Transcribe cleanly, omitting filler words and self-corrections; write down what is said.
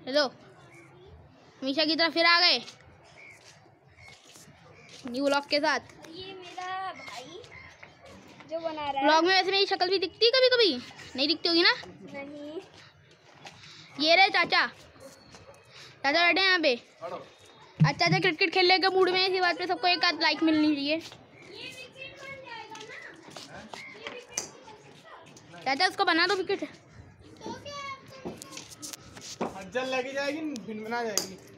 Hello, Misha की तरफ फिर आ गए न्यू व्लॉग के साथ। ये मेरा भाई जो बना रहा है व्लॉग में। वैसे मेरी शक्ल भी दिखती है कभी कभी, नहीं दिखती होगी ना? नहीं। ये रहे चाचा, चाचा बैठे हैं यहाँ पे। आज चाचा क्रिकेट खेलने के मूड में, इसी बात पे सबको एक आध लाइक मिलनी चाहिए। चाचा उसको बना दो विकेट। जल लगी जाएगी, भिन बना जाएगी।